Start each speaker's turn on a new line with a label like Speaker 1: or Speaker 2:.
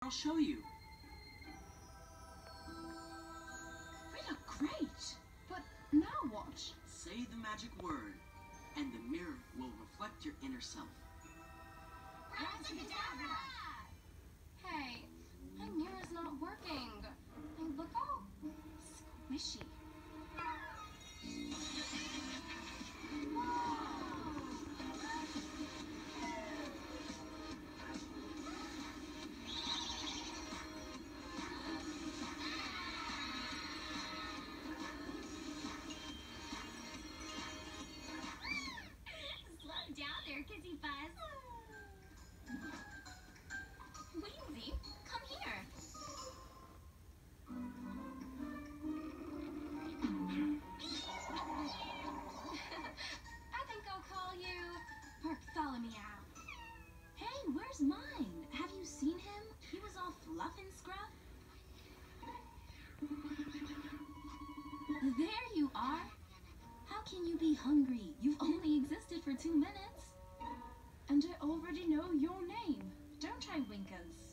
Speaker 1: I'll show you.
Speaker 2: We look great. But now what?
Speaker 1: Say the magic word, and the mirror will reflect your inner self.
Speaker 3: Abracadabra!
Speaker 2: Hey, my mirror's not working. They look all squishy.
Speaker 3: Slow down there, Kissy Buzz. Weezy, come here.
Speaker 2: I think I'll call you Bartholomew. Hey, where's mine? Have you seen him? He was all fluff and scruff. There you are. How can you be hungry? You've only existed for 2 minutes. And I already know your name, don't I, Winkers?